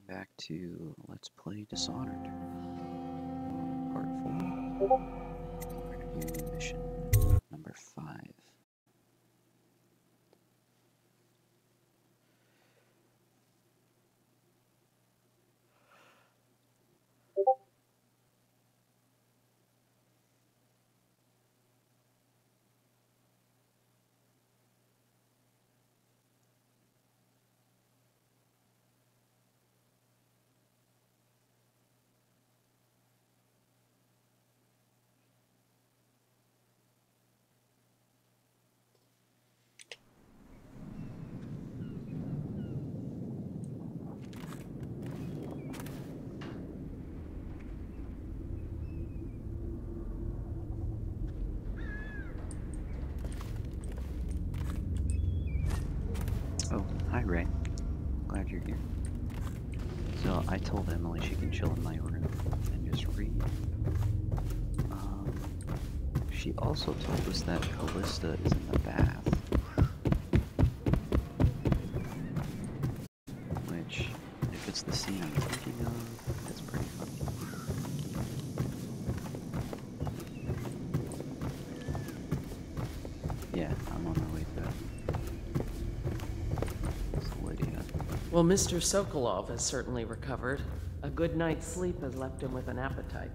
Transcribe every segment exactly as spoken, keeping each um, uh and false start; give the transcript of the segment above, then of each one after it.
Back to Let's Play Dishonored, part four. We're going to do mission number five. Oh, hi Ray. Glad you're here. So I told Emily she can chill in my room and just read. Um, she also told us that Callista is in the bath. Which, if it's the scene I'm thinking of, that's pretty funny. Yeah, I'm on my way to that. So Lydia. Well, Mister Sokolov has certainly recovered. A good night's sleep has left him with an appetite.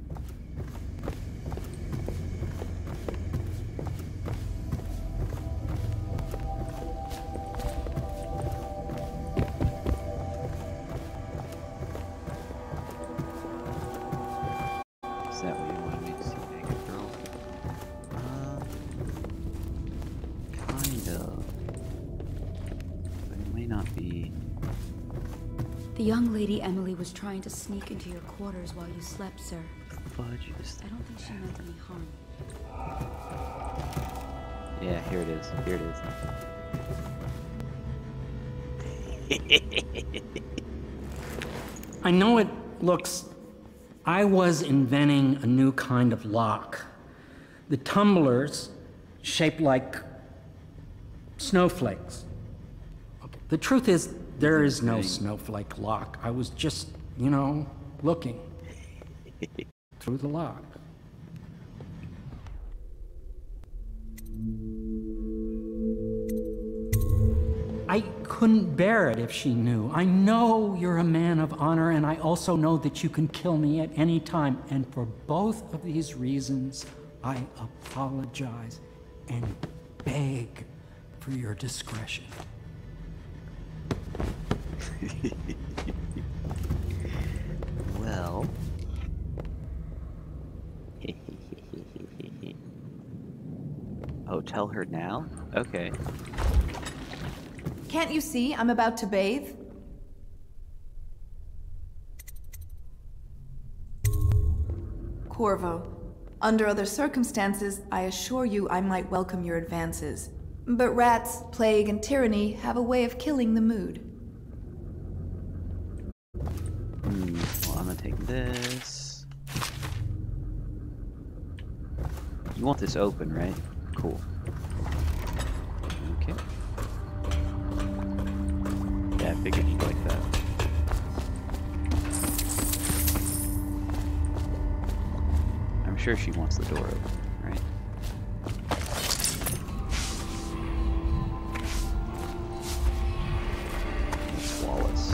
Is that what you wanted me to see, Naked Girl? Uh, kind of. But it may not be. The young lady Emily was trying to sneak into your quarters while you slept, sir. Fudge is. I don't think she meant any harm. Yeah, here it is. Here it is. I know it looks... I was inventing a new kind of lock. The tumblers, shaped like snowflakes. Okay. The truth is, there is no snowflake lock. I was just, you know, looking through the lock. I couldn't bear it if she knew. I know you're a man of honor, and I also know that you can kill me at any time. And for both of these reasons, I apologize and beg for your discretion. Well. Oh, tell her now? Okay. Can't you see I'm about to bathe? Corvo, under other circumstances, I assure you I might welcome your advances. But rats, plague, and tyranny have a way of killing the mood. Hmm, well, I'm gonna take this. You want this open, right? Cool. Okay. Yeah, I figured you'd like that. I'm sure she wants the door open, right? It's Wallace.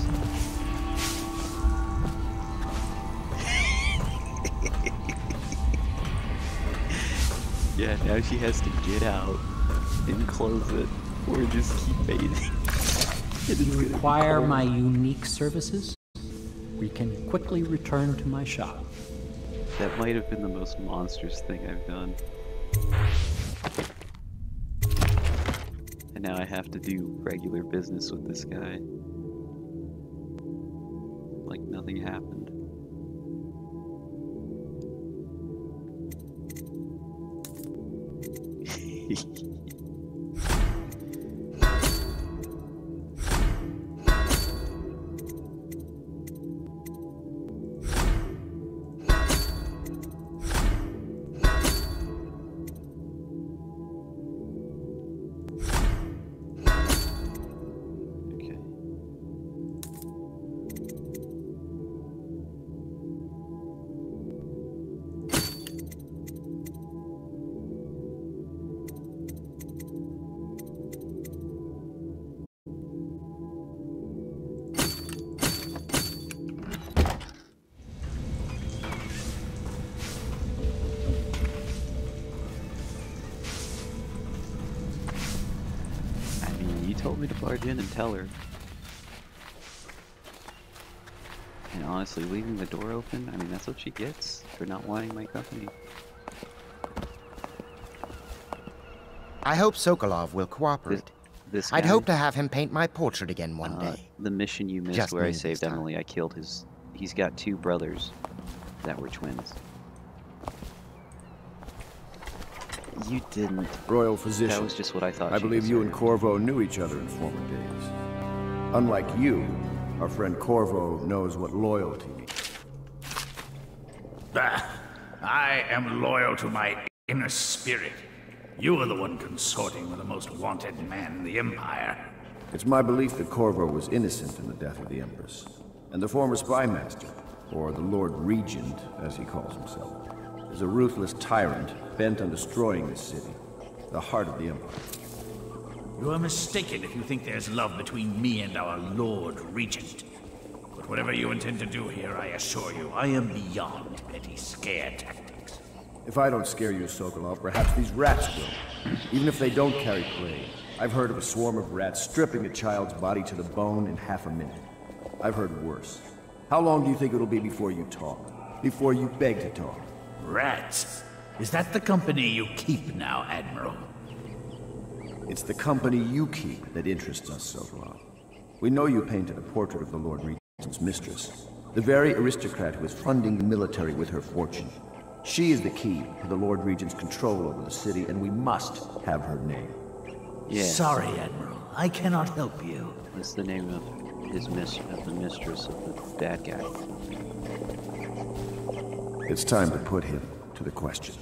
Yeah, now she has to get out and close it, or just keep bathing. If you require my unique services, we can quickly return to my shop. That might have been the most monstrous thing I've done. And now I have to do regular business with this guy. Like nothing happened. barge in and tell her. And honestly, leaving the door open, I mean, that's what she gets for not wanting my company. I hope Sokolov will cooperate. This I'd guy, hope to have him paint my portrait again one uh, day. The mission you missed Just where I me this saved time. Emily, I killed his... He's got two brothers that were twins. You didn't. Royal That physician. was just what I thought I she believe you and deserved. Corvo knew each other in former days. Unlike you, our friend Corvo knows what loyalty means. Ah, I am loyal to my inner spirit. You are the one consorting with the most wanted man in the Empire. It's my belief that Corvo was innocent in the death of the Empress, and the former spy master, or the Lord Regent, as he calls himself, is a ruthless tyrant bent on destroying this city, the heart of the Empire. You are mistaken if you think there's love between me and our Lord Regent. But whatever you intend to do here, I assure you, I am beyond petty scare tactics. If I don't scare you, Sokolov, perhaps these rats will. Even if they don't carry plague. I've heard of a swarm of rats stripping a child's body to the bone in half a minute. I've heard worse. How long do you think it'll be before you talk? Before you beg to talk? Rats? Is that the company you keep now, Admiral? It's the company you keep that interests us, Sokolov. We know you painted a portrait of the Lord Regent's mistress, the very aristocrat who is funding the military with her fortune. She is the key to the Lord Regent's control over the city, and we must have her name. Yes. Sorry, Admiral. I cannot help you. What's the name of his mis of the mistress of the bad guy? It's time to put him to the question.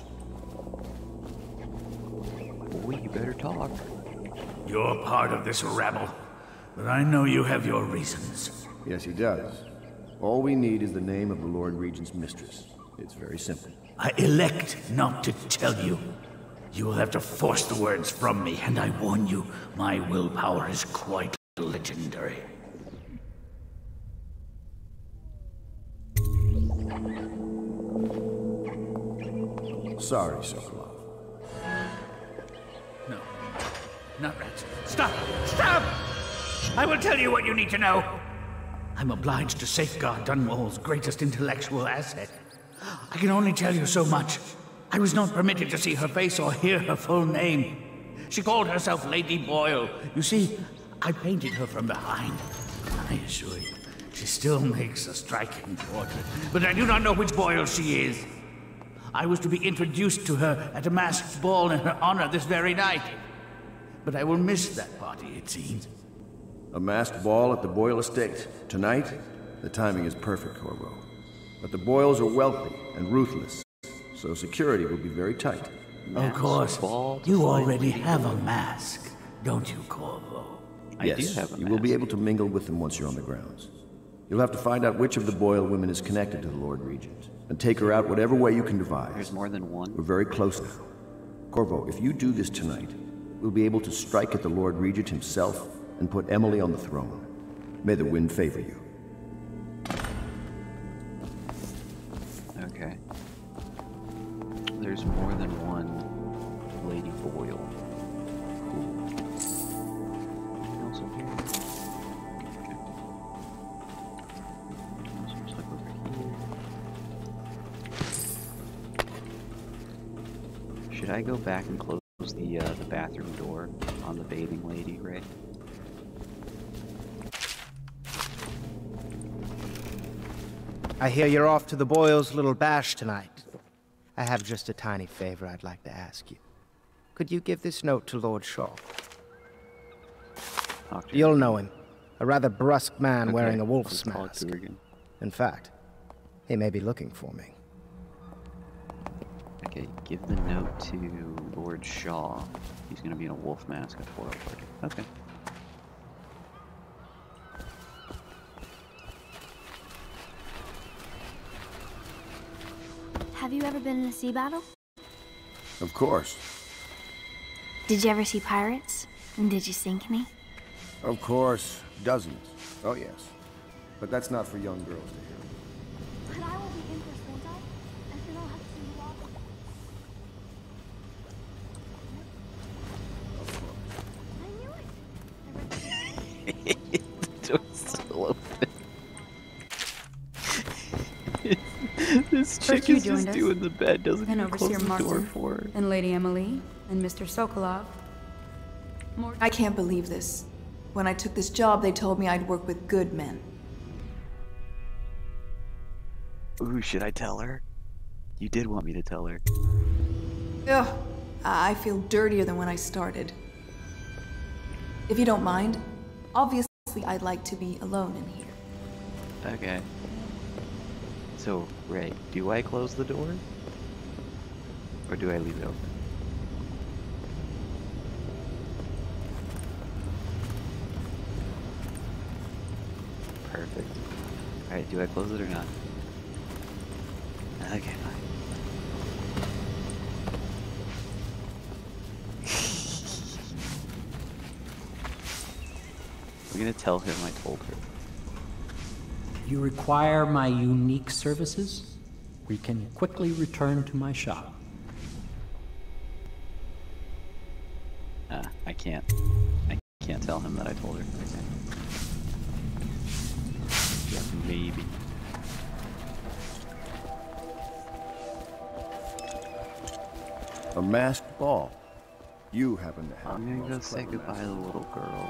Boy, you better talk. You're part of this rabble, but I know you have your reasons. Yes, he does. All we need is the name of the Lord Regent's mistress. It's very simple. I elect not to tell you. You will have to force the words from me, and I warn you, my willpower is quite legendary. Sorry, Sokolov. No, not rats. Stop! Stop! I will tell you what you need to know. I'm obliged to safeguard Dunwall's greatest intellectual asset. I can only tell you so much. I was not permitted to see her face or hear her full name. She called herself Lady Boyle. You see, I painted her from behind. I assure you, she still makes a striking portrait, but I do not know which Boyle she is. I was to be introduced to her at a masked ball in her honor this very night. But I will miss that party, it seems. A masked ball at the Boyle estate. Tonight? The timing is perfect, Corvo. But the Boyles are wealthy and ruthless, so security will be very tight. Of course, ball to you fight already Lady have a mask, don't you, Corvo? I yes, do have a you will be mask. able to mingle with them once you're on the grounds. You'll have to find out which of the Boyle women is connected to the Lord Regent, and take her out whatever way you can devise. There's more than one. We're very close now. Corvo, if you do this tonight, we'll be able to strike at the Lord Regent himself and put Emily on the throne. May the wind favor you. Okay. There's more than one Lady Boyle. Cool. Anything else up here? Okay. Some stuff over here. Should I go back and close the uh, the bathroom door on the bathing lady, Ray? I hear you're off to the Boyles' little bash tonight. I have just a tiny favor I'd like to ask you. Could you give this note to Lord Shaw? Talk to You'll her. know him. A rather brusque man Okay, wearing a wolf's let's talk mask. to her again. In fact, he may be looking for me. Okay, give the note to Lord Shaw. He's gonna be in a wolf mask at foil party. Okay. Have you ever been in a sea battle? Of course. Did you ever see pirates? And did you sink any? Of course. Dozens. Oh, yes. But that's not for young girls to hear. But I will be in for won't I? And then I'll have to see you all. Of course. I knew it! I read close it. This chick First you is just joined us, doing the bed, doesn't then even close Overseer the door Martin, for her. and Lady Emily, and Mister Sokolov. More I can't believe this. When I took this job, they told me I'd work with good men. Ooh, should I tell her? You did want me to tell her. Ugh, I feel dirtier than when I started. If you don't mind, obviously I'd like to be alone in here. Okay. So, Ray, do I close the door? Or do I leave it open? Perfect. Alright, do I close it or not? Okay, fine. I'm gonna tell him I told her. You require my unique services? We can quickly return to my shop. Uh, I can't. I can't tell him that I told her. Okay. Yeah, maybe. A masked ball. You happen to have I'm the gonna go most say clever goodbye to the mask. little girl.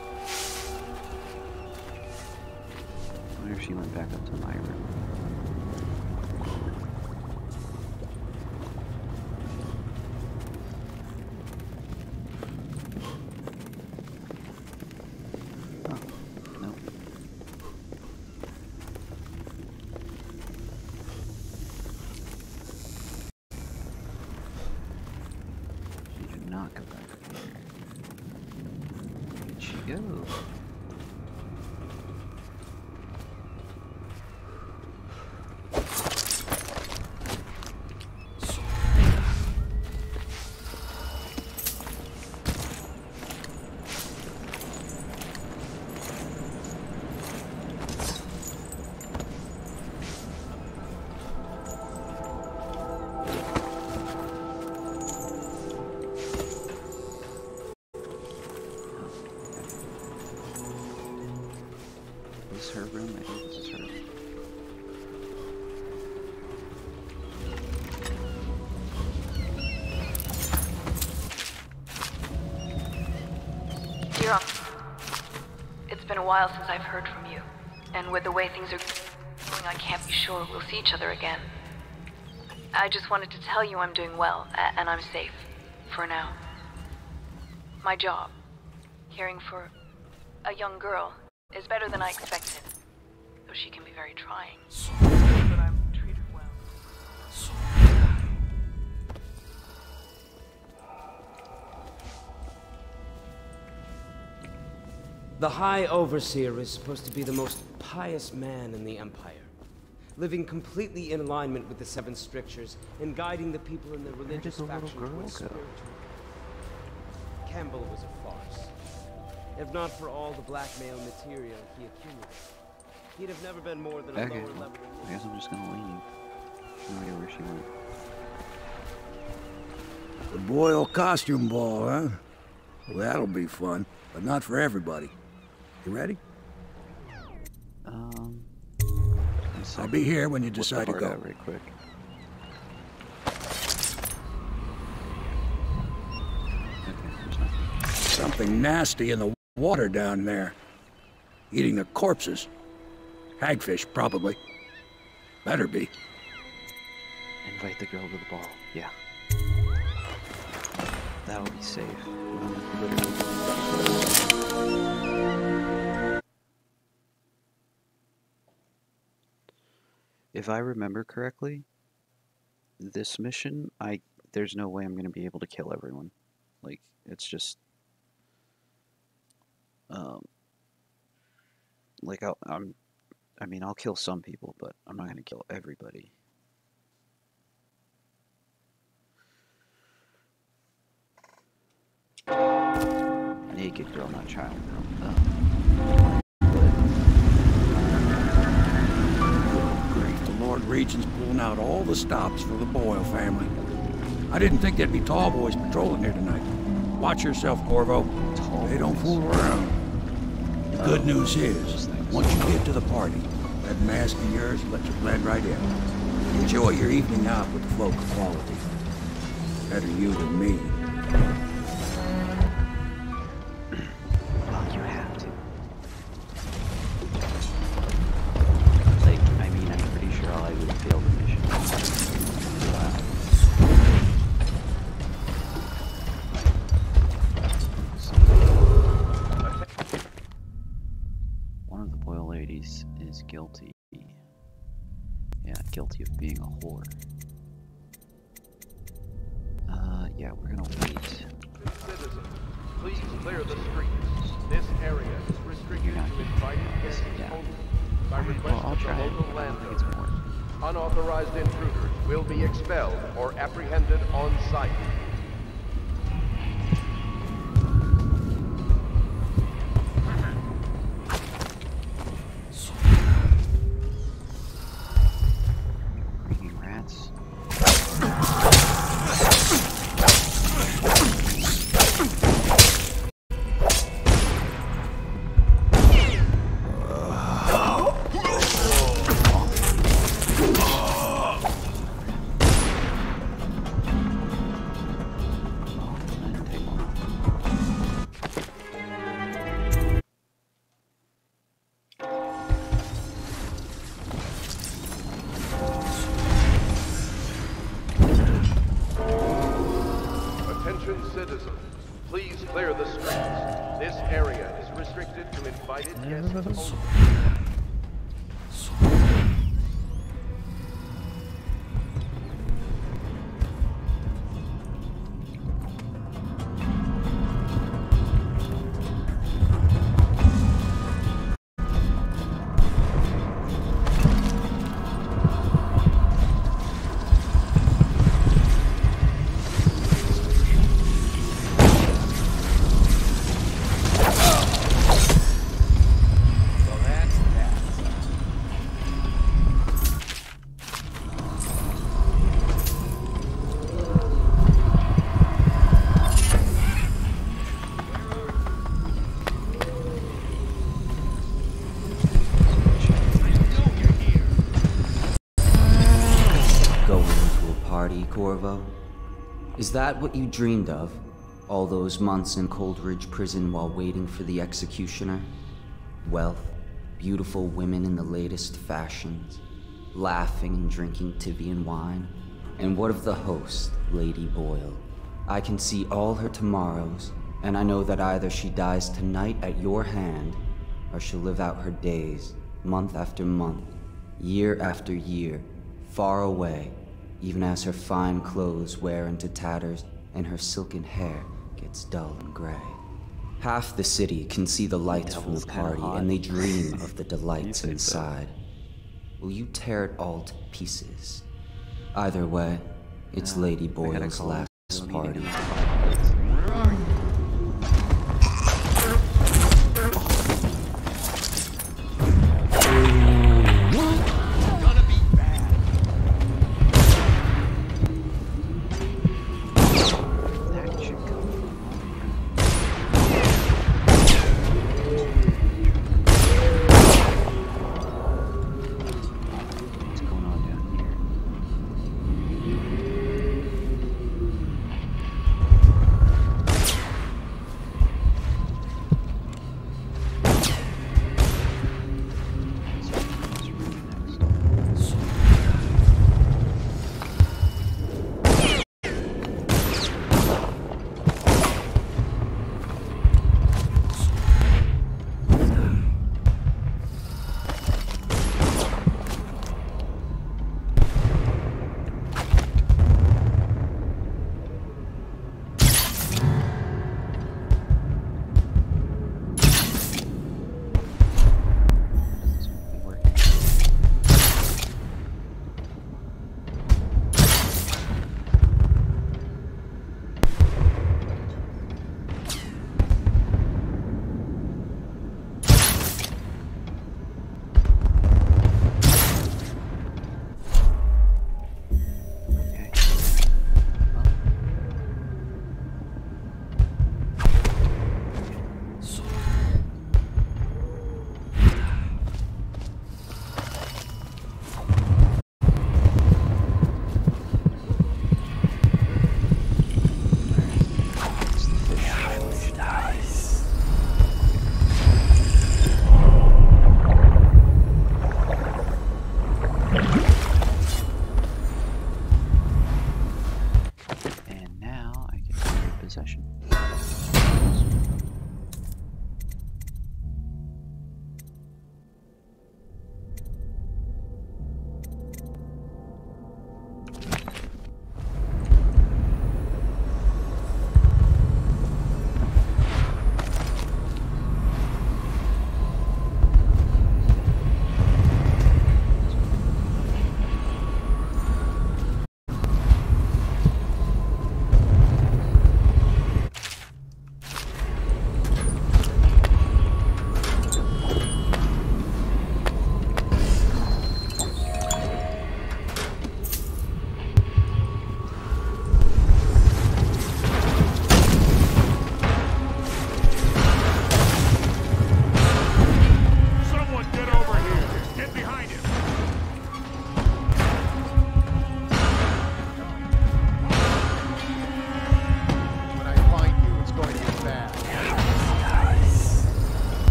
I wonder if she went back up to my room. Oh, no. She did not go back. Where'd she go? Is this her room? I think this is her. Hero, it's been a while since I've heard from you, and with the way things are going, I can't be sure we'll see each other again. I just wanted to tell you I'm doing well, a- and I'm safe. For now. My job, caring for a young girl, is better than I expected, though she can be very trying. But I'm treated well. The High Overseer is supposed to be the most pious man in the Empire, living completely in alignment with the Seven Strictures and guiding the people in the religious faction towards spiritual. Campbell was a farce. If not for all the blackmail material he accumulated, he'd have never been more than a Okay, lower well, level. I guess I'm just gonna leave. No idea where she went. The Boyle costume ball, huh? Well, that'll be fun, but not for everybody. You ready? Um, I'll be here when you Whip the decide to heart go. out right quick. Okay, there's nothing. Something nasty in the water down there. Eating the corpses. Hagfish, probably. Better be. Invite the girl to the ball. Yeah. That'll be safe. Um, literally. If I remember correctly, this mission, I there's no way I'm going to be able to kill everyone. Like, it's just... Um, like, I'll, I'm... I mean, I'll kill some people, but I'm not going to kill everybody. Naked girl, not child girl. Uh, Great, the Lord Regent's pulling out all the stops for the Boyle family. I didn't think there'd be tall boys patrolling here tonight. Watch yourself, Corvo. They don't fool around. Good news is, once you get to the party, that mask of yours lets you blend right in. Enjoy your evening out with the folk of quality. Better you than me. Well, you have to. Like, I mean, I'm pretty sure I would fail the mission. Wow. One of the Boyle ladies is guilty. Yeah, guilty of being a whore. Uh, yeah, we're gonna wait. Citizens, please clear the streets. This area is restricted to invited guests only by request well, I'll of the try it. local I don't think landlord. it's more. Unauthorized intruders will be expelled or apprehended on site. Freaking rats. Attention citizens, please clear the streets. This area is restricted to invited guests only. Corvo? Is that what you dreamed of? All those months in Coldridge Prison while waiting for the executioner? Wealth, beautiful women in the latest fashions, laughing and drinking Tivian wine? And what of the host, Lady Boyle? I can see all her tomorrows, and I know that either she dies tonight at your hand, or she'll live out her days, month after month, year after year, far away, even as her fine clothes wear into tatters and her silken hair gets dull and gray. Half the city can see the lights from the party, and they dream of the delights inside. Will you tear it all to pieces? Either way, it's Lady Boyle's last party.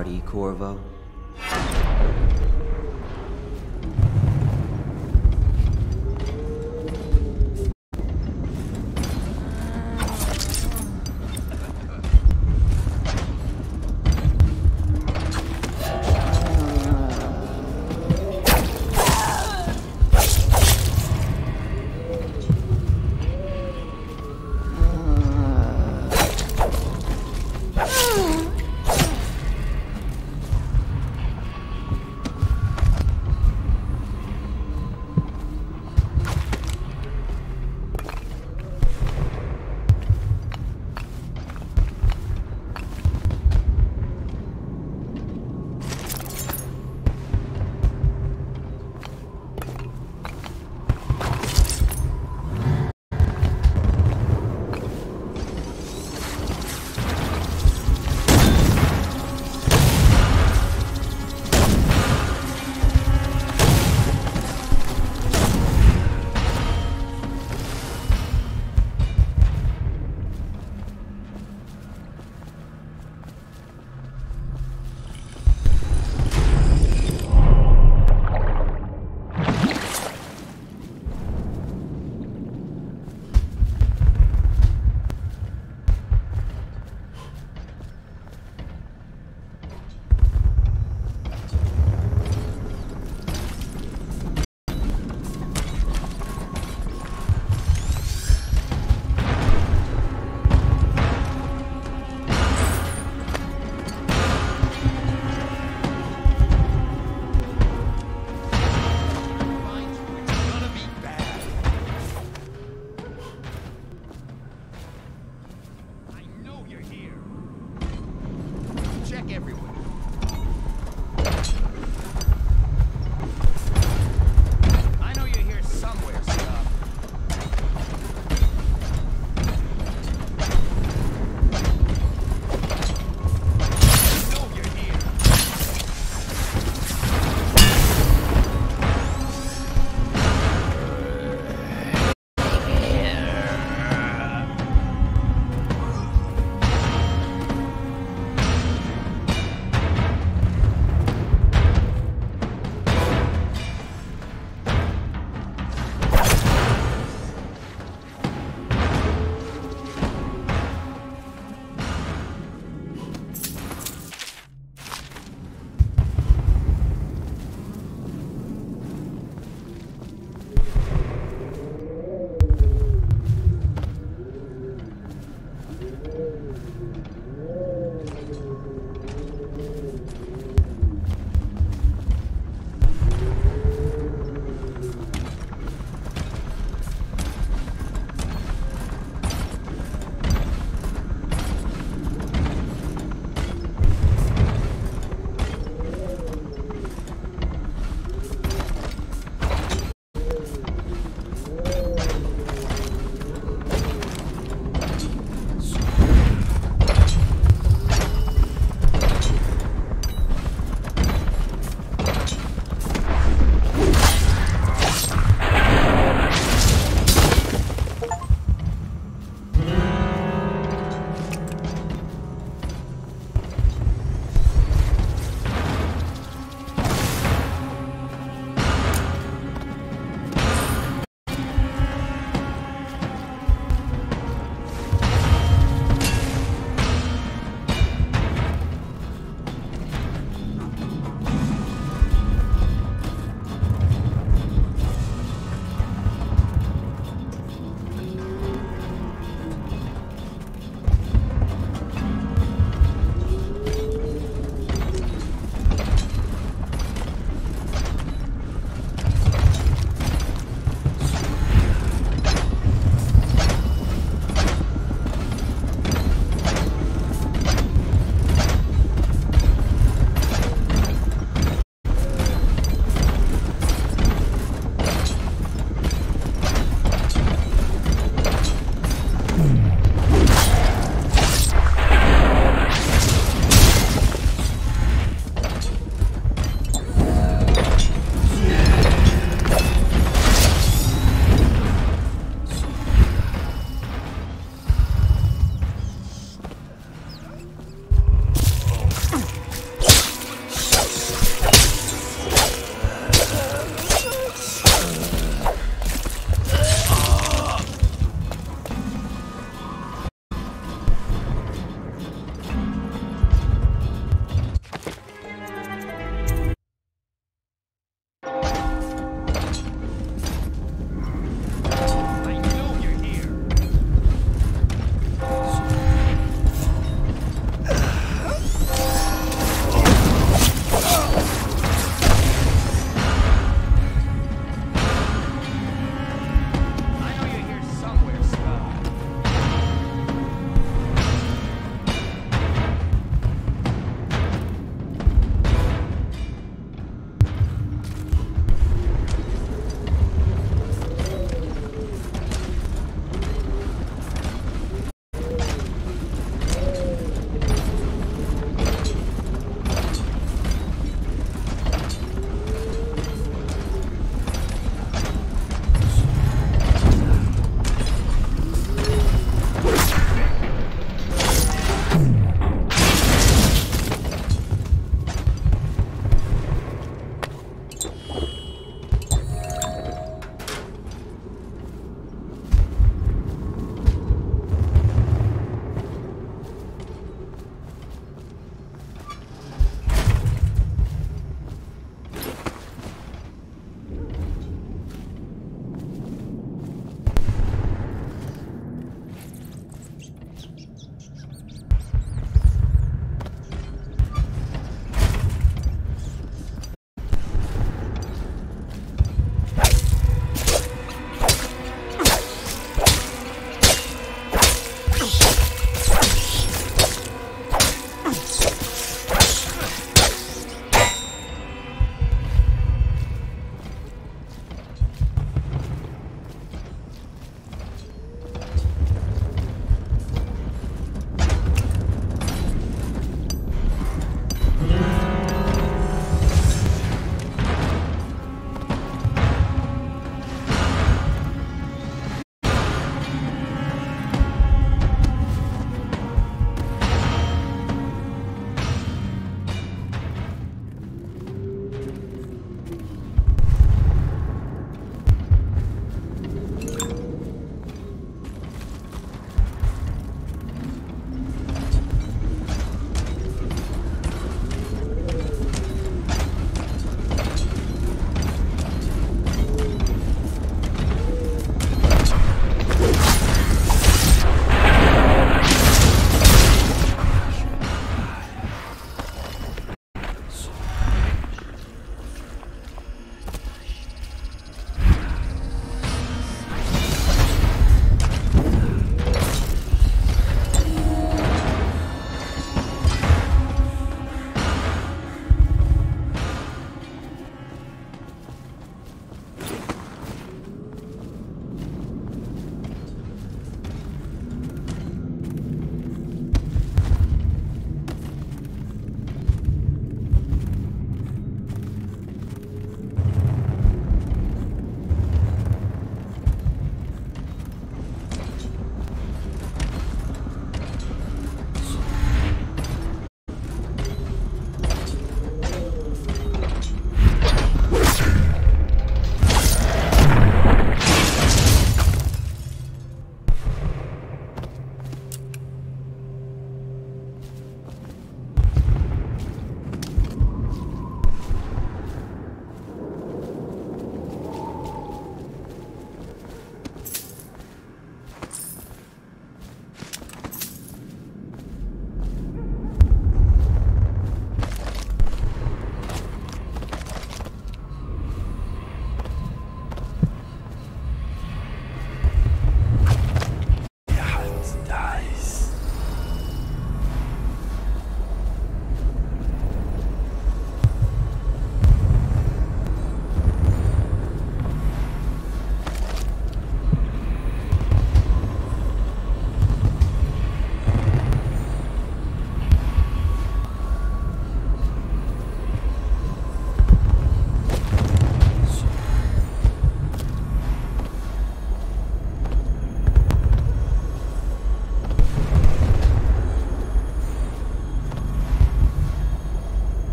party, Corvo?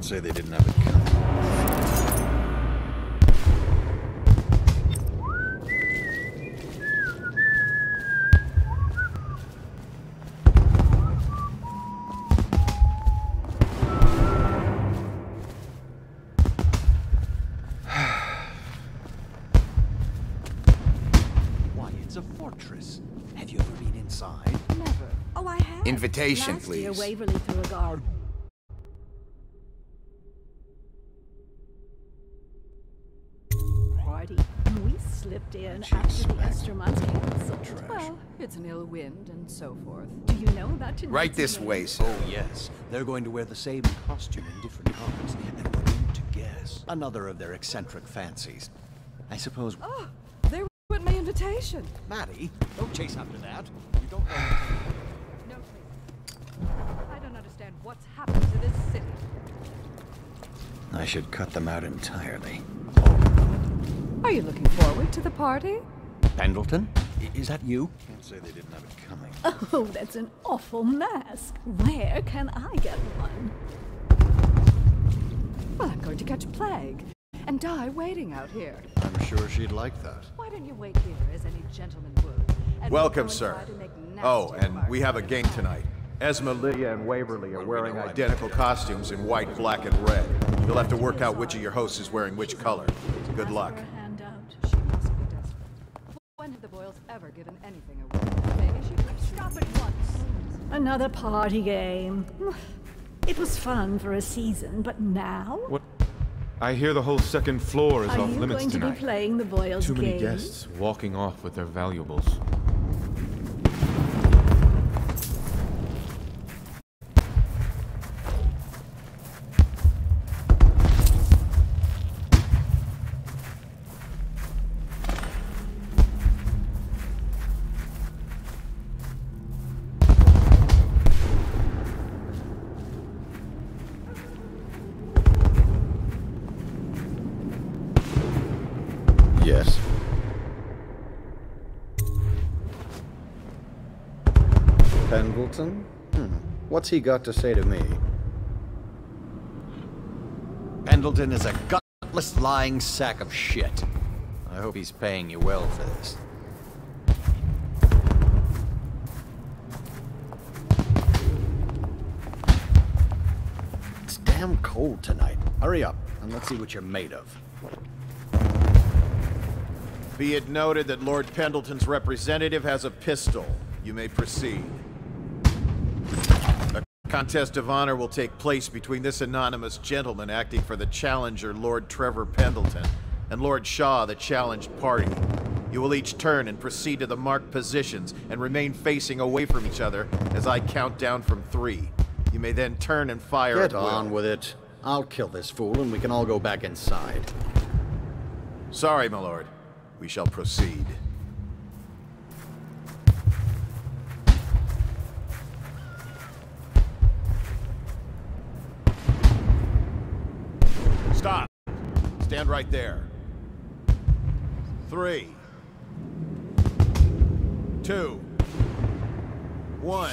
say they didn't have it coming. Why, it's a fortress. Have you ever been inside? Never. Oh, I have. Invitation, Last year, please. Waverly threw a guard. Party. We slipped in after the Estermonts canceled. Well, it's an ill wind and so forth. Do you know about tonight's Right this event? way, sir. Oh, yes. They're going to wear the same costume in different colors, and we're going to guess another of their eccentric fancies. I suppose... Oh, they were with my invitation. Maddie, don't chase after that. You don't know... No, please. I don't understand what's happened to this city. I should cut them out entirely. Are you looking forward to the party? Pendleton? I- is that you? Can't say they didn't have it coming. Oh, that's an awful mask. Where can I get one? Well, I'm going to catch plague and die waiting out here. I'm sure she'd like that. Why don't you wait here as any gentleman would? And Welcome, we'll go sir. inside and make Oh, nasty and we have a game tonight. Esma, Lydia, and Waverly are wearing identical costumes in white, black, and red. You'll have to work out which of your hosts is wearing which color. Good luck. She must be desperate. When have the Boyles ever given anything away? Maybe she could stop it once. Another party game. It was fun for a season, but now? What? I hear the whole second floor is Are off you limits going to tonight. be playing the Boyles Too many game? guests walking off with their valuables. Yes. Pendleton? Hmm. What's he got to say to me? Pendleton is a gutless, lying sack of shit. I hope he's paying you well for this. It's damn cold tonight. Hurry up, and let's see what you're made of. Be it noted that Lord Pendleton's representative has a pistol. You may proceed. A contest of honor will take place between this anonymous gentleman acting for the challenger, Lord Trevor Pendleton, and Lord Shaw, the challenged party. You will each turn and proceed to the marked positions and remain facing away from each other as I count down from three. You may then turn and fire Get at will. on with it. I'll kill this fool and we can all go back inside. Sorry, my lord. We shall proceed. Stop. Stand right there. Three. Two. One.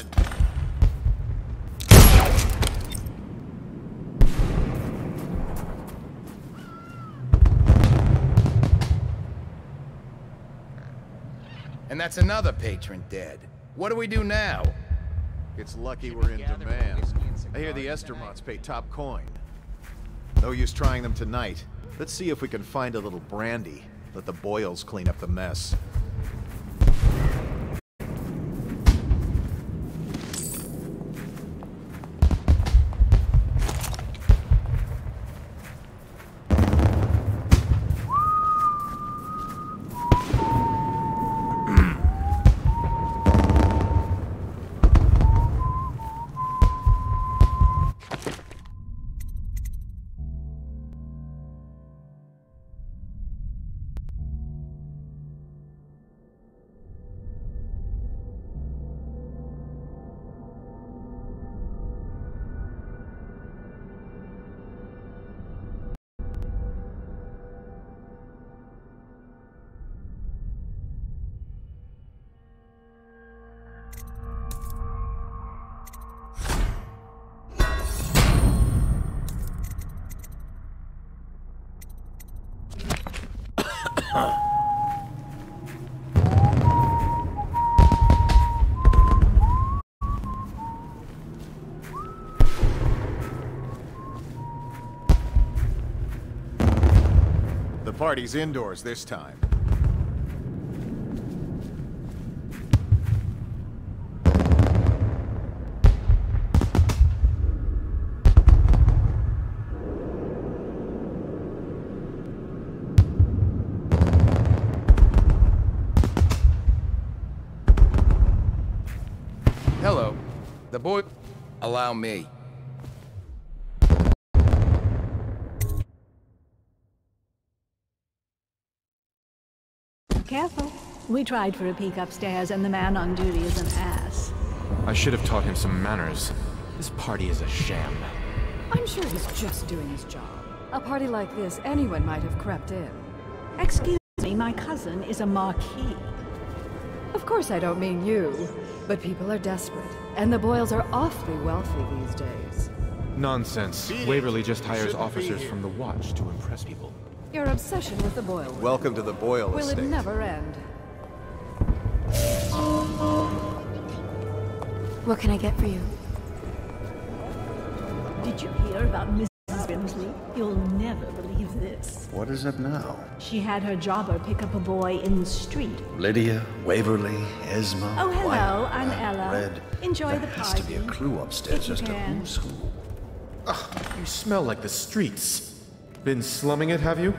And that's another patron dead. What do we do now? It's lucky we're in demand. I hear the Estermonts pay top coin. No use trying them tonight. Let's see if we can find a little brandy. Let the Boyles clean up the mess. Huh. The party's indoors this time. Hello. The boy... Allow me. Careful. We tried for a peek upstairs, and the man on duty is an ass. I should have taught him some manners. This party is a sham. I'm sure he's just doing his job. A party like this, anyone might have crept in. Excuse me, my cousin is a marquis. Of course I don't mean you, but people are desperate, and the Boyles are awfully wealthy these days. Nonsense. Waverly just hires officers from the Watch to impress people. Your obsession with the Boyle will, Welcome to the Boyle will estate. it never end? What can I get for you? Did you hear about Missus Brimsley? You'll never believe this. What is it now? She had her jobber pick up a boy in the street. Lydia, Waverly, Esma. Oh, hello, White, I'm uh, Ella. Red. Enjoy there the has party. to be a clue upstairs If you as to can. who's who. Ugh, you smell like the streets. Been slumming it, have you?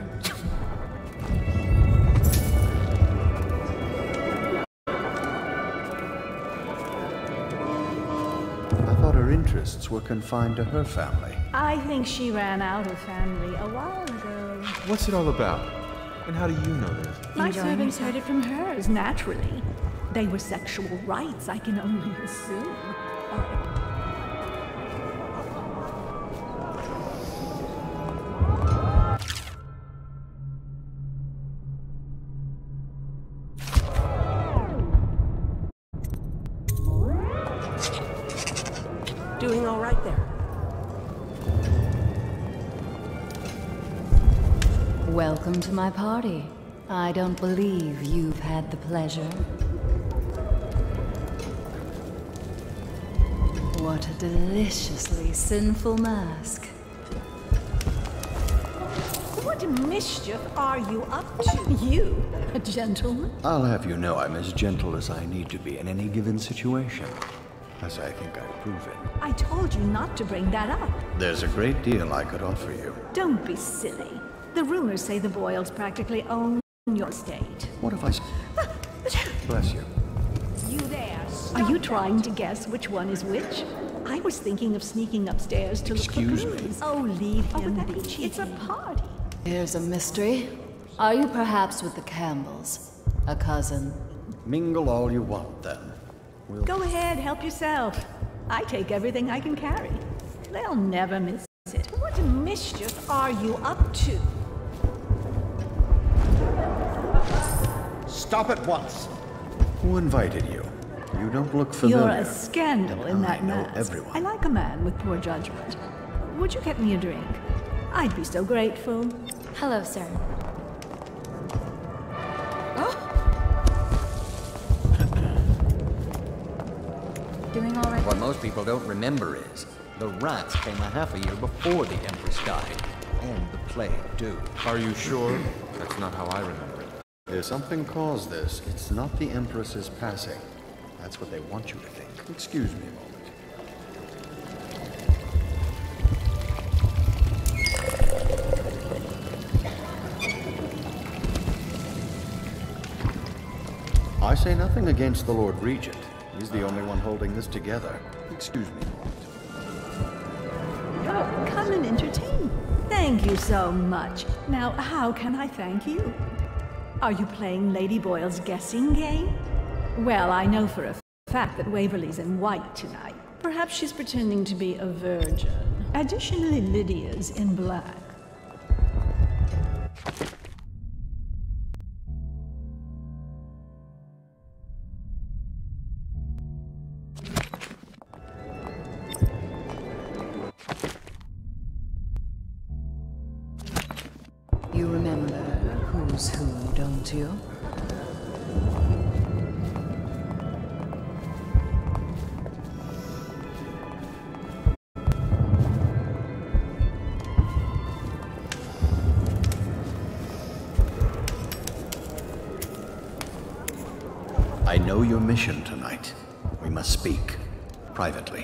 I thought her interests were confined to her family. I think she ran out of family a while ago. What's it all about? And how do you know this? My Enjoying servants yourself? heard it from hers, naturally. They were sexual rights, I can only assume. Or Doing all right there. Welcome to my party. I don't believe you've had the pleasure. What a deliciously sinful mask. what mischief are you up to? You, a gentleman? I'll have you know I'm as gentle as I need to be in any given situation. As I think I've proven. I told you not to bring that up. There's a great deal I could offer you. Don't be silly. The rumors say the Boyles practically own your estate. What if I... s- Bless you. You there? Are you trying to guess which one is which? I was thinking of sneaking upstairs to Excuse look for me. clues. Oh, leave him be. It's a party. Here's a mystery. Are you perhaps with the Campbells? A cousin? Mingle all you want, then. We'll... Go ahead, help yourself. I take everything I can carry. They'll never miss it. What mischief are you up to? Stop at once! Who invited you? You don't look familiar. You're a scandal in that I know mask. everyone. I like a man with poor judgment. Would you get me a drink? I'd be so grateful. Hello, sir. Doing all right? What most people don't remember is the rats came a half a year before the Empress died. And the plague, too. Are you sure? That's not how I remember it. If something caused this, it's not the Empress's passing. That's what they want you to think. Excuse me a moment. I say nothing against the Lord Regent. He's the only one holding this together. Excuse me a moment. Oh, come and entertain. Thank you so much. Now, how can I thank you? Are you playing Lady Boyle's guessing game? Well, I know for a fact that Waverly's in white tonight. Perhaps she's pretending to be a virgin. Additionally, Lydia's in black. You remember who's who, don't to you. I know your mission tonight. We must speak privately.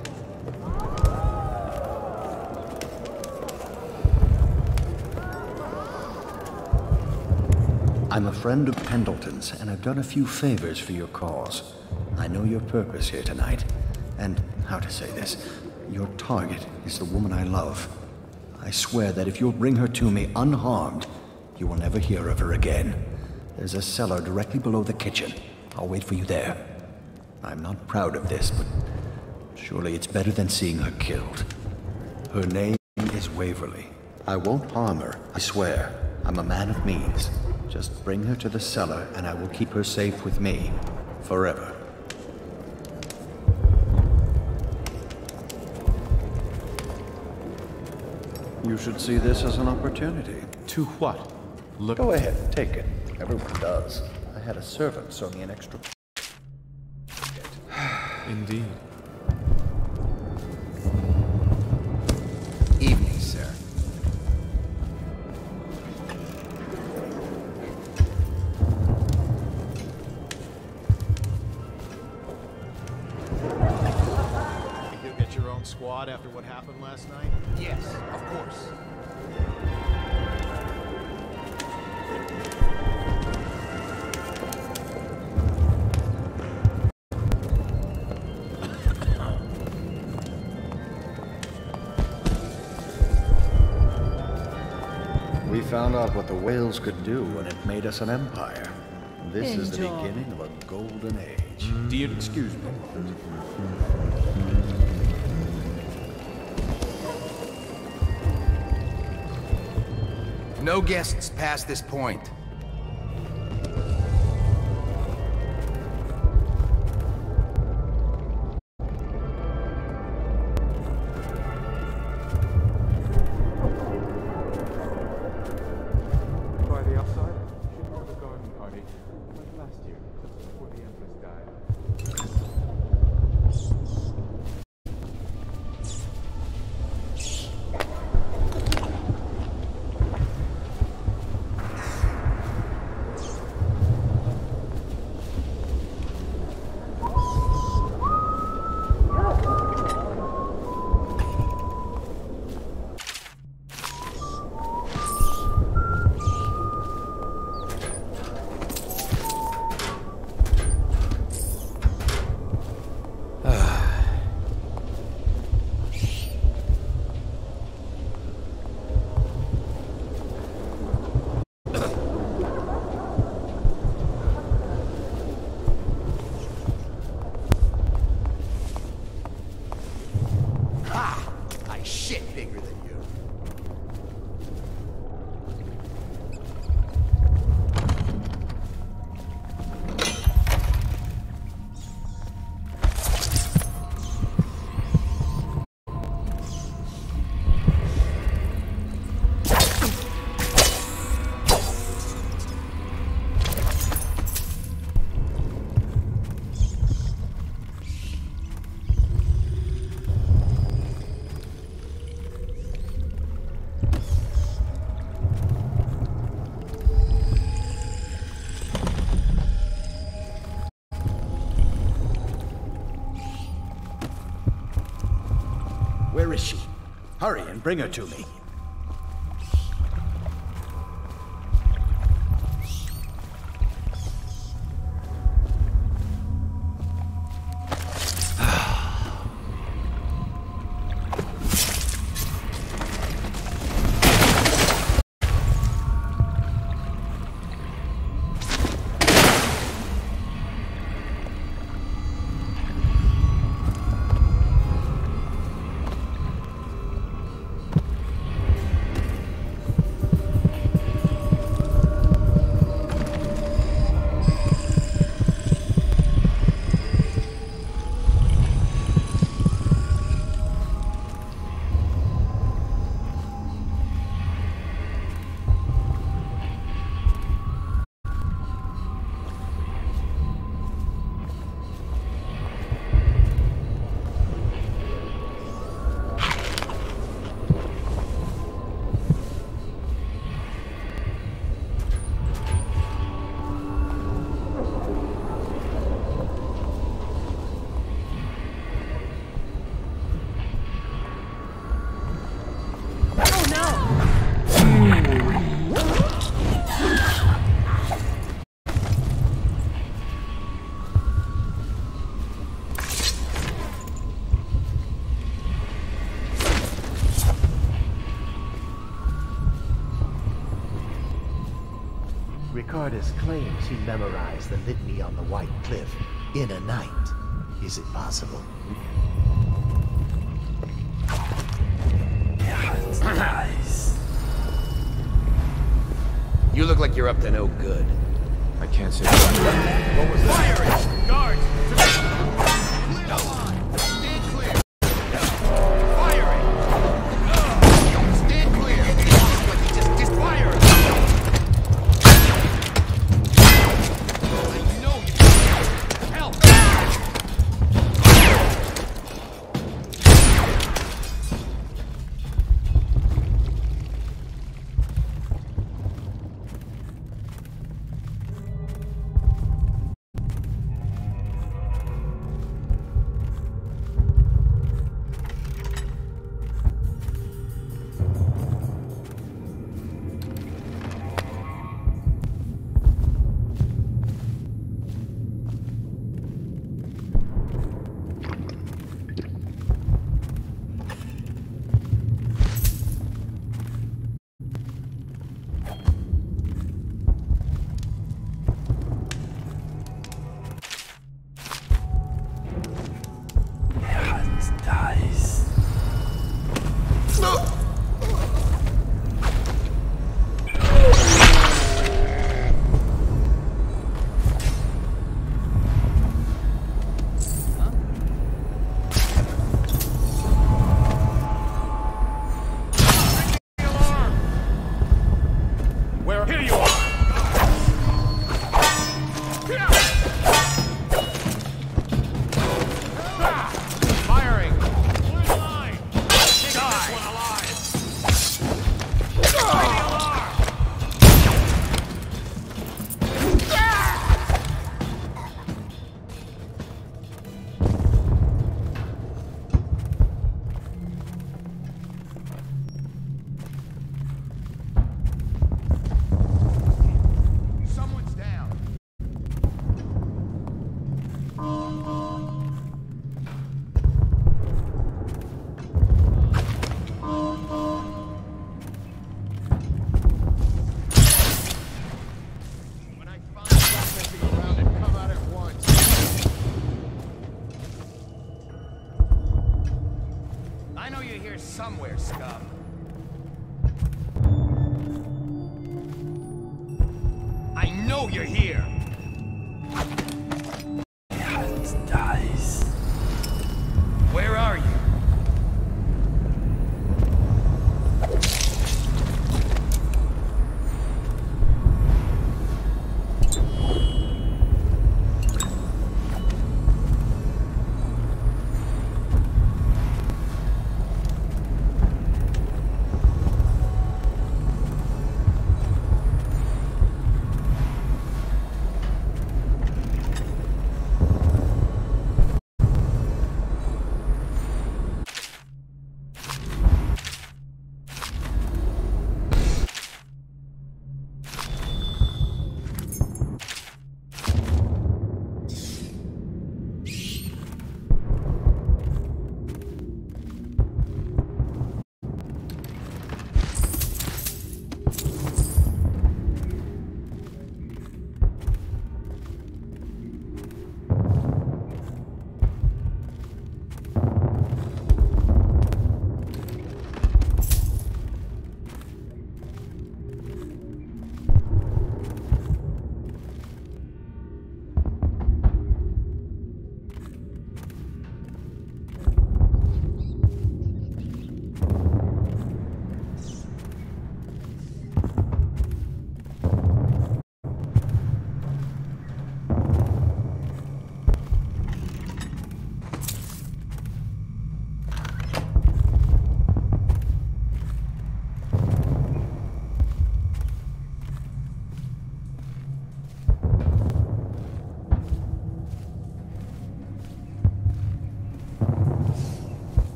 I'm a friend of Pendleton's, and I've done a few favors for your cause. I know your purpose here tonight, and how to say this, your target is the woman I love. I swear that if you'll bring her to me unharmed, you will never hear of her again. There's a cellar directly below the kitchen. I'll wait for you there. I'm not proud of this, but surely it's better than seeing her killed. Her name is Waverly. I won't harm her, I swear. I'm a man of means. Just bring her to the cellar, and I will keep her safe with me. Forever. You should see this as an opportunity. To what? Look. Go ahead, take it. Everyone does. I had a servant sew me an extra... Indeed. Evening, sir. You get your own squad after what happened last night? Yes, of course. We found out what the whales could do, and it made us an empire. This is the Enjoy. beginning of a golden age. Do you excuse me? No guests past this point. By the outside, should have a garden party, like last year, just before the Empress died. Ha! I shit bigger than you. Where is she? Hurry and bring her to me. artist claims he memorized the litany on the White Cliff in a night. Is it possible? Nice. You look like you're up to no good. I can't say that. What was that? Firing! Guards! Clear the line! Stand clear! Firing! Stand clear! Just, just fire! I know you can help! Somewhere, scum. I know you're here. Dice. Where are you?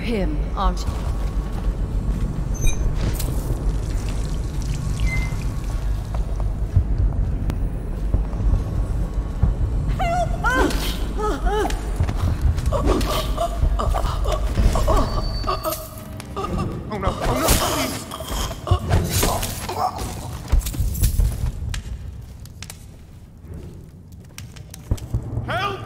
him, aren't you? Oh no, oh no, please! Help!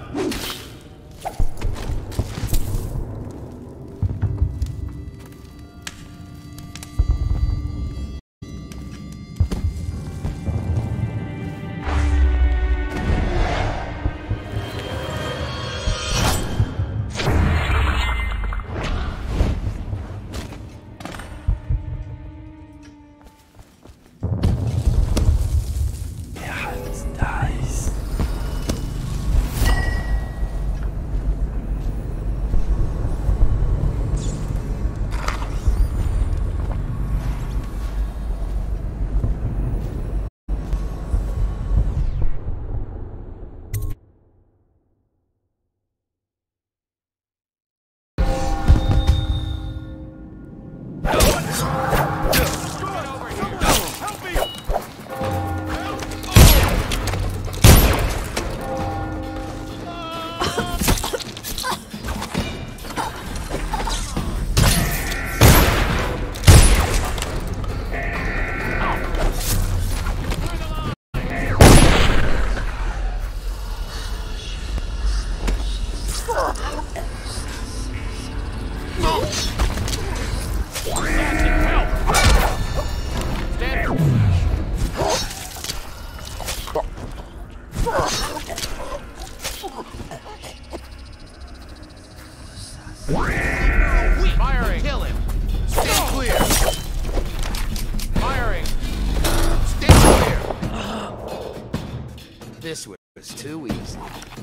Firing! Kill him! Stay clear! Firing! Stay clear! This was too easy.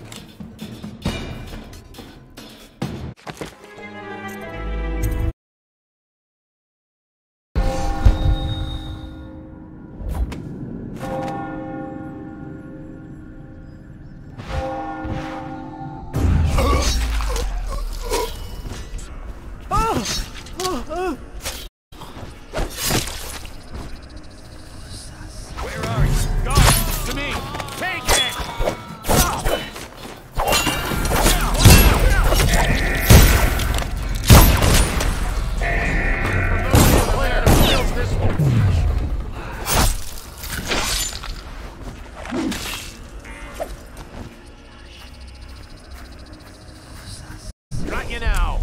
Where are you? Guard! To me! Take it! Got you now!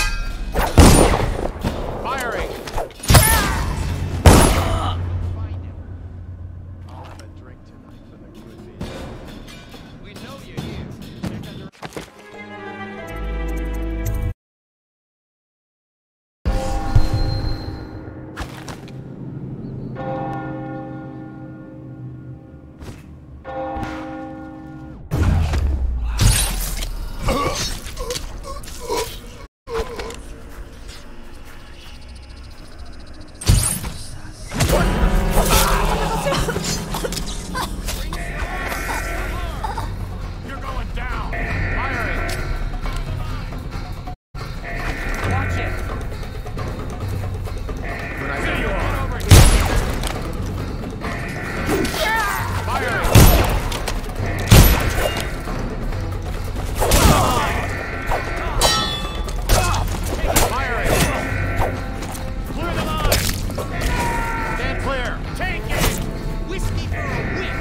Firing! We know you're here. Check under... You're going down! Firing! Watch it! When I see you are over here! Firing! Firing! Clear the line! Stand clear! Take it! Whiskey for a whip!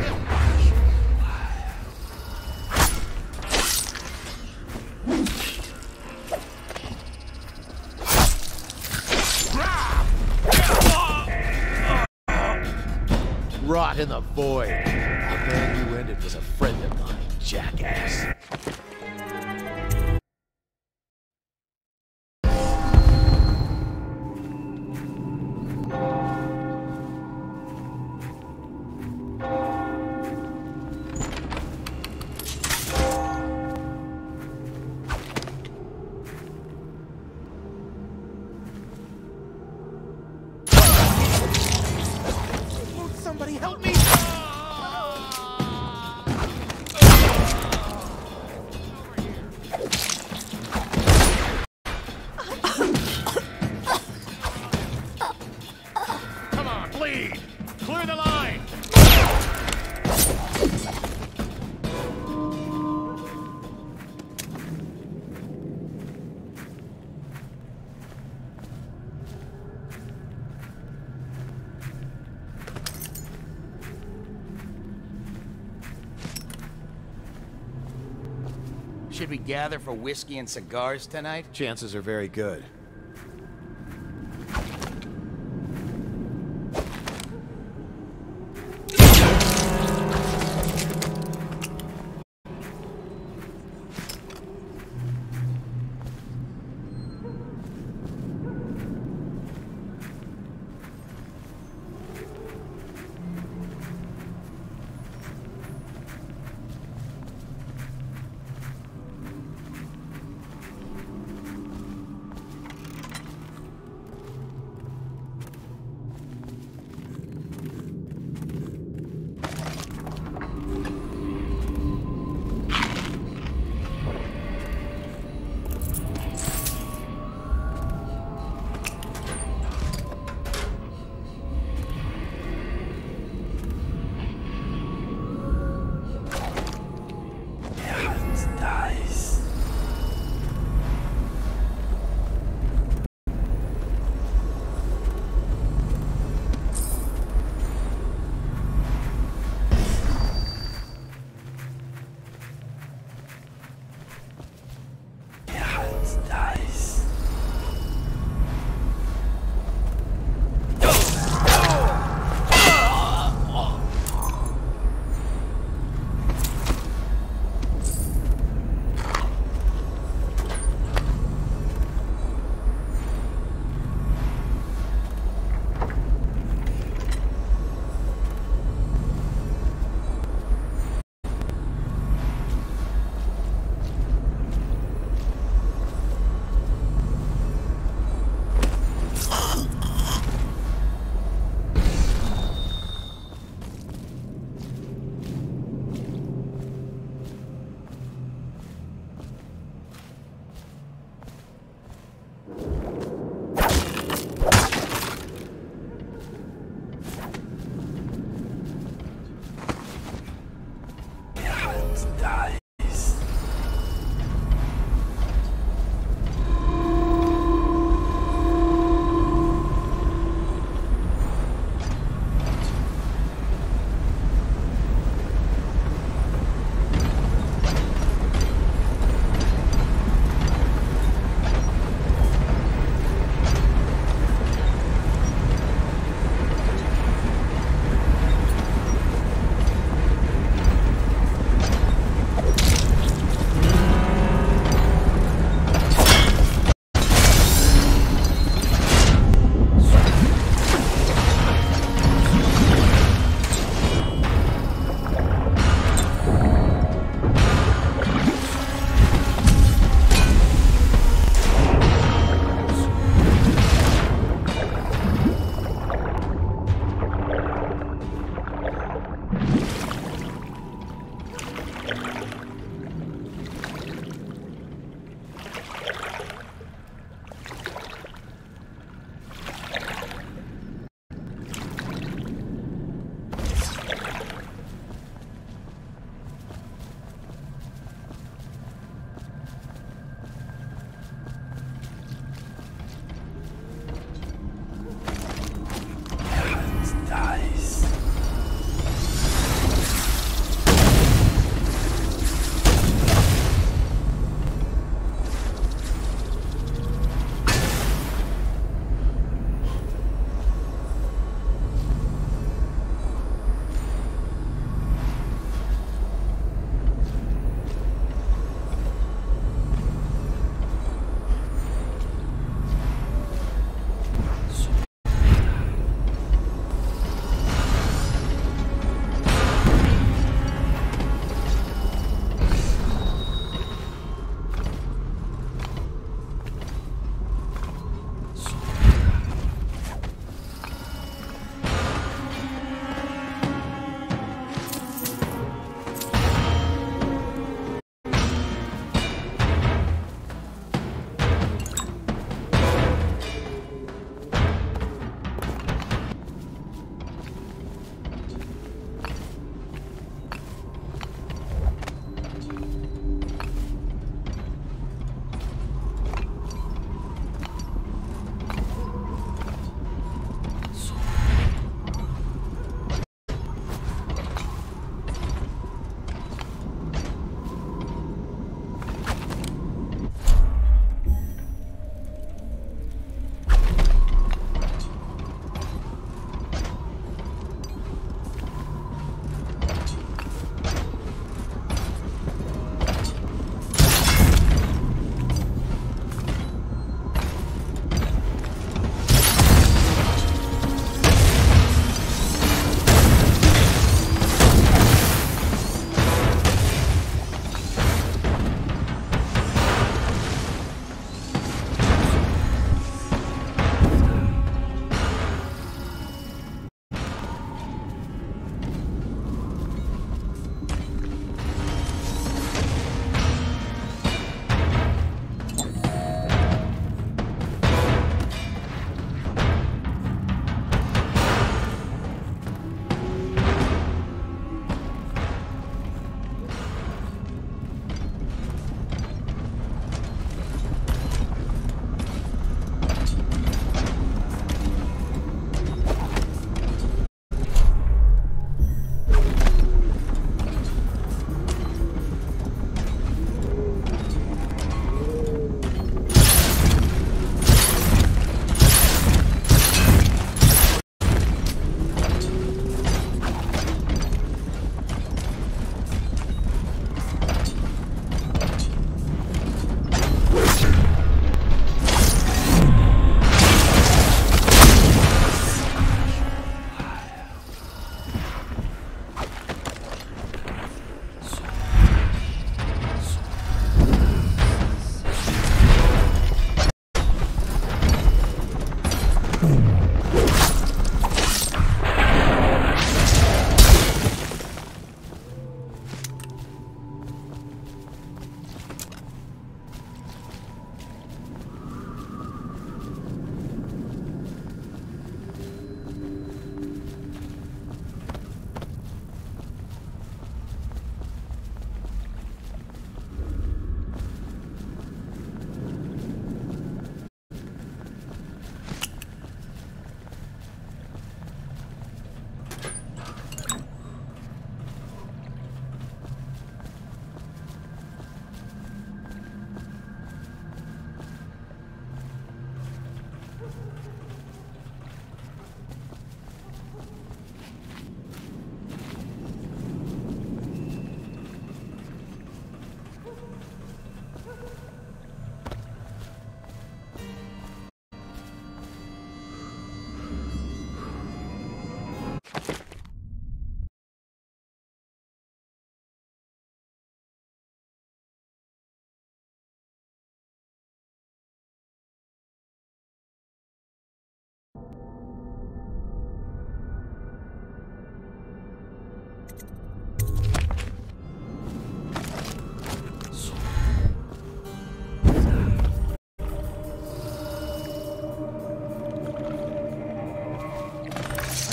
Rot in the void. The man you ended was a friend of mine, jackass. Won't somebody help me? Over here. lead! Clear the line! Should we gather for whiskey and cigars tonight? Chances are very good.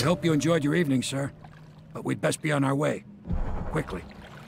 hope you enjoyed your evening, sir. But we'd best be on our way. Quickly.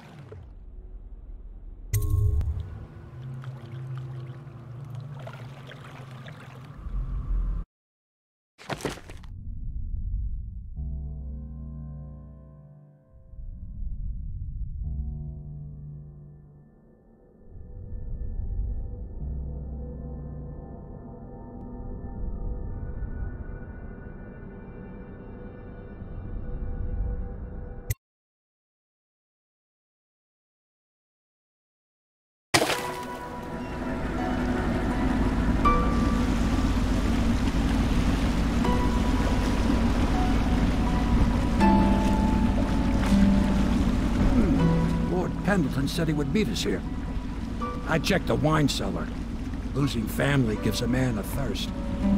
Pendleton said he would meet us here. I checked the wine cellar. Losing family gives a man a thirst.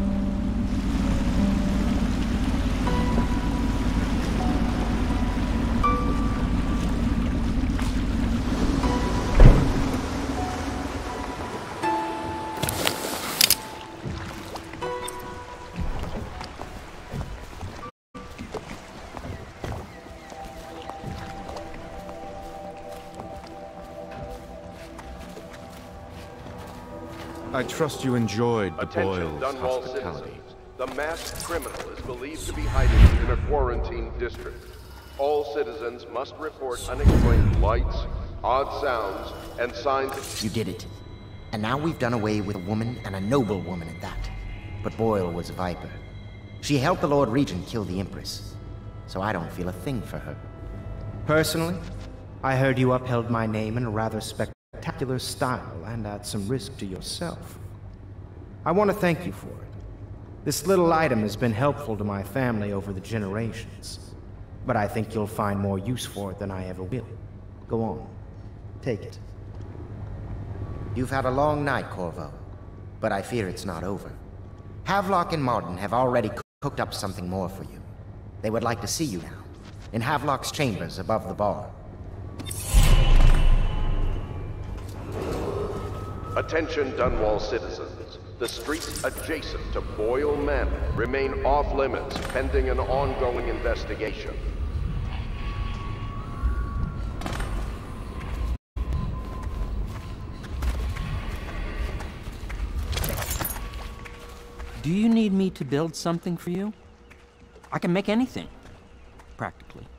I trust you enjoyed the Attention, Boyle's Dunwall hospitality. citizens. The masked criminal is believed to be hiding in a quarantine district. All citizens must report unexplained lights, odd sounds, and signs. You did it. And now we've done away with a woman, and a noble woman at that. But Boyle was a viper. She helped the Lord Regent kill the Empress. So I don't feel a thing for her. Personally, I heard you upheld my name in a rather spectacular style and at some risk to yourself. I want to thank you for it. This little item has been helpful to my family over the generations, but I think you'll find more use for it than I ever will. Go on. Take it. You've had a long night, Corvo, but I fear it's not over. Havelock and Martin have already cooked up something more for you. They would like to see you now, in Havelock's chambers above the bar. Attention, Dunwall citizens. The streets adjacent to Boyle Manor remain off-limits pending an ongoing investigation. Do you need me to build something for you? I can make anything, practically.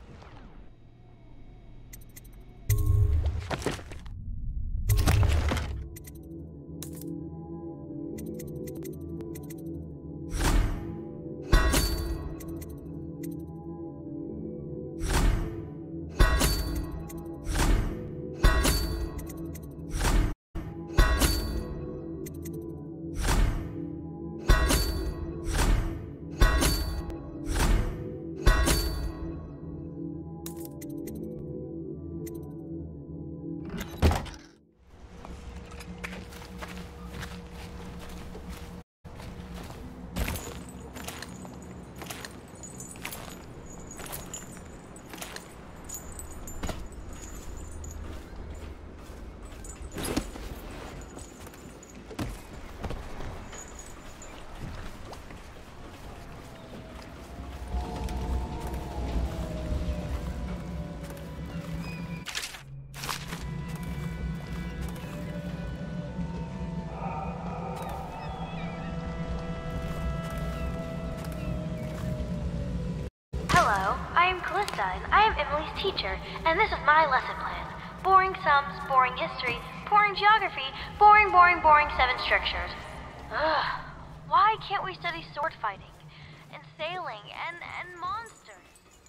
Hello, I am Callista, and I am Emily's teacher, and this is my lesson plan. Boring sums, boring history, boring geography, boring, boring, boring seven strictures. Ugh, why can't we study sword fighting, and sailing, and, and monsters?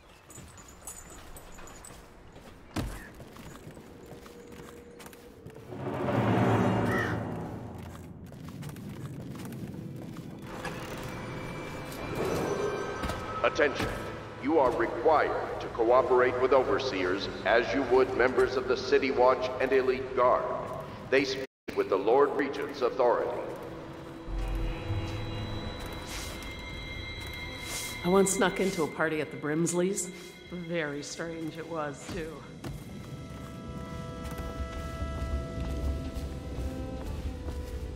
Attention. You are required to cooperate with overseers as you would members of the City Watch and Elite Guard. They speak with the Lord Regent's authority. I once snuck into a party at the Brimsleys. Very strange it was, too.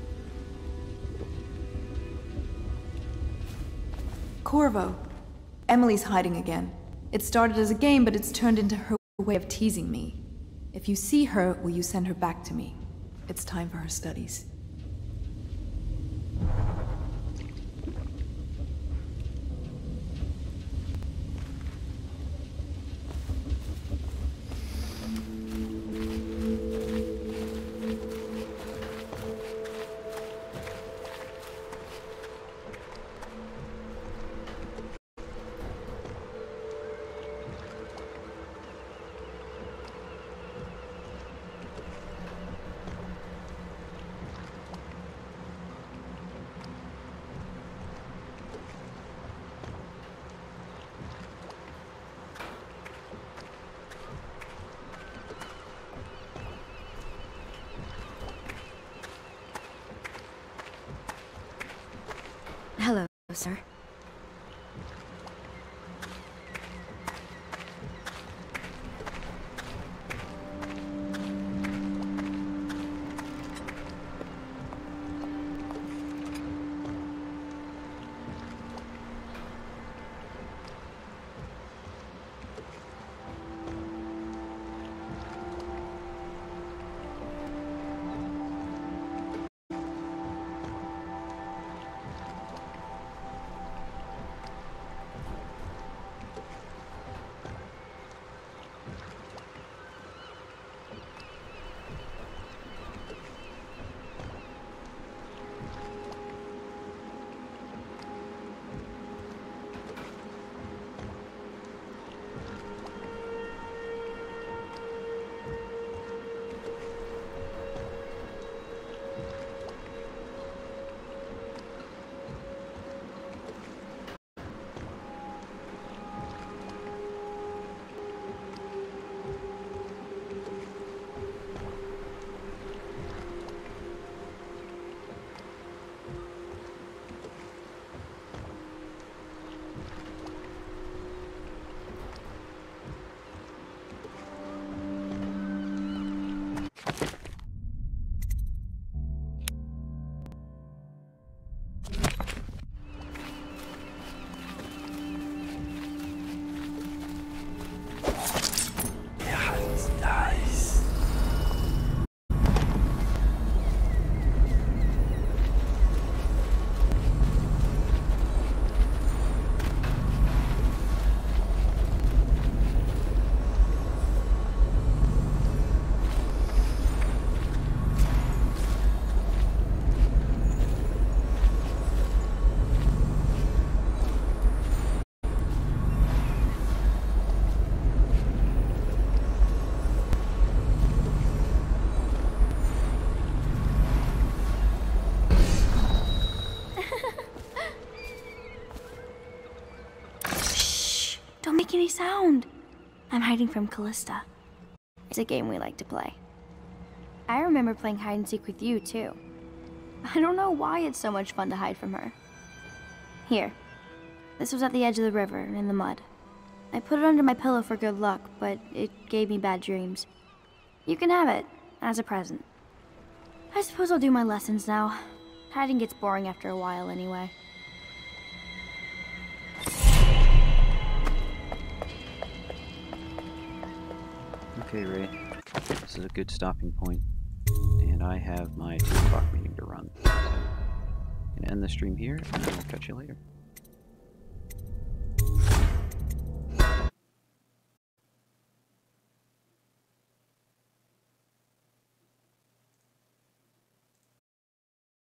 Corvo, Emily's hiding again. It started as a game, but it's turned into her way of teasing me. If you see her, will you send her back to me? It's time for her studies. Hello, sir. Don't make any sound. I'm hiding from Callista. It's a game we like to play. I remember playing hide and seek with you, too. I don't know why it's so much fun to hide from her. Here. This was at the edge of the river, in the mud. I put it under my pillow for good luck, but it gave me bad dreams. You can have it, as a present. I suppose I'll do my lessons now. Hiding gets boring after a while anyway. Okay, Ray. This is a good stopping point, and I have my two o'clock meeting to run. So I'm gonna end the stream here, and I'll catch you later.